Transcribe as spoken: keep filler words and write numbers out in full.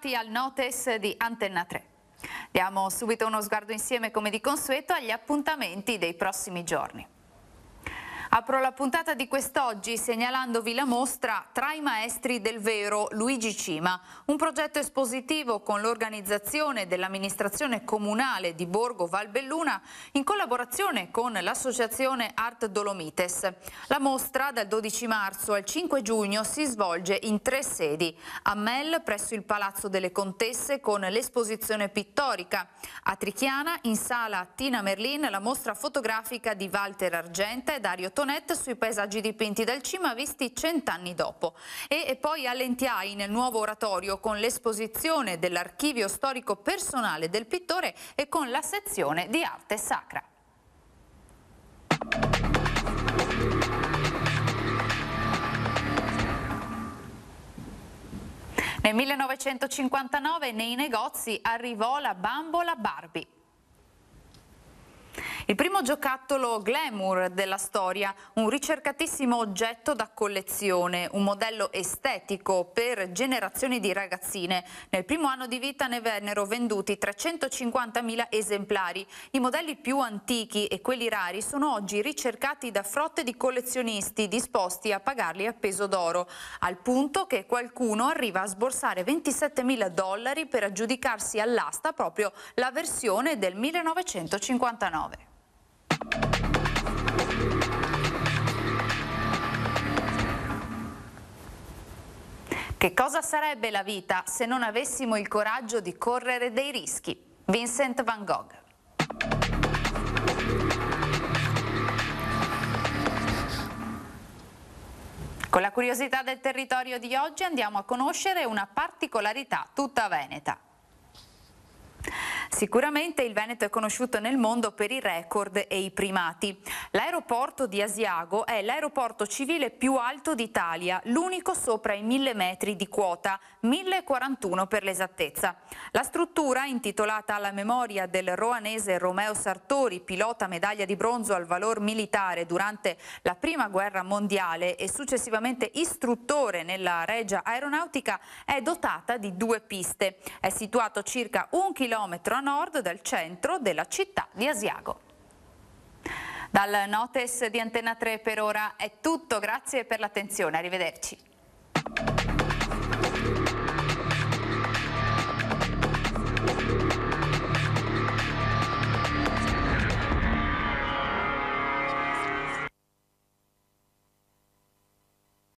Bentrovati al Notes di Antenna tre. Diamo subito uno sguardo insieme, come di consueto, agli appuntamenti dei prossimi giorni. Apro la puntata di quest'oggi segnalandovi la mostra Tra i maestri del vero Luigi Cima, un progetto espositivo con l'organizzazione dell'amministrazione comunale di Borgo Valbelluna in collaborazione con l'associazione Art Dolomites. La mostra dal dodici marzo al cinque giugno si svolge in tre sedi: a Mel presso il Palazzo delle Contesse con l'esposizione pittorica, a Trichiana in sala Tina Merlin la mostra fotografica di Walter Argenta e Dario Tonetti sui paesaggi dipinti dal Cima visti cent'anni dopo, e poi a Lentiai nel nuovo oratorio con l'esposizione dell'archivio storico personale del pittore e con la sezione di arte sacra. Nel millenovecentocinquantanove nei negozi arrivò la bambola Barbie. Il primo giocattolo glamour della storia, un ricercatissimo oggetto da collezione, un modello estetico per generazioni di ragazzine. Nel primo anno di vita ne vennero venduti trecentocinquantamila esemplari. I modelli più antichi e quelli rari sono oggi ricercati da frotte di collezionisti disposti a pagarli a peso d'oro, al punto che qualcuno arriva a sborsare ventisettemila dollari per aggiudicarsi all'asta proprio la versione del millenovecentocinquantanove. Che cosa sarebbe la vita se non avessimo il coraggio di correre dei rischi? Vincent van Gogh. Con la curiosità del territorio di oggi andiamo a conoscere una particolarità tutta veneta. Sicuramente il Veneto è conosciuto nel mondo per i record e i primati. L'aeroporto di Asiago è l'aeroporto civile più alto d'Italia, l'unico sopra i mille metri di quota, mille quarantuno per l'esattezza. La struttura, intitolata alla memoria del roanese Romeo Sartori, pilota medaglia di bronzo al valor militare durante la Prima Guerra Mondiale e successivamente istruttore nella Regia Aeronautica, è dotata di due piste. È situato circa un chilometro a nord del centro della città di Asiago. Dal Notes di Antenna tre per ora è tutto, grazie per l'attenzione, arrivederci.